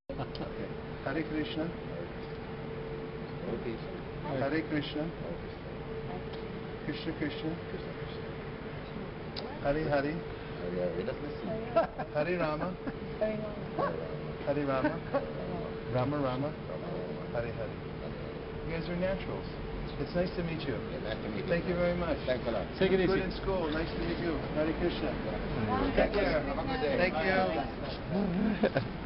Okay. Hare Krishna. Hare Krishna. Krishna Krishna. Hare Hare. Hare Rama. Hare Rama. Rama Rama. Hare Hare. You guys are naturals. It's nice to meet you. Nice to meet you. Thank you very much. Thanks a lot. Take it easy. Good in school. Nice to meet you. Hare Krishna. Take care. Have a good day. Thank you.